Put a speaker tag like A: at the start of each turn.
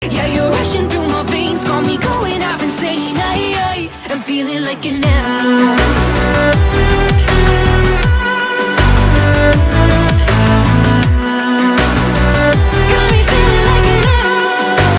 A: Yeah, you're rushing through my veins, got me going half insane. I'm feeling like an animal.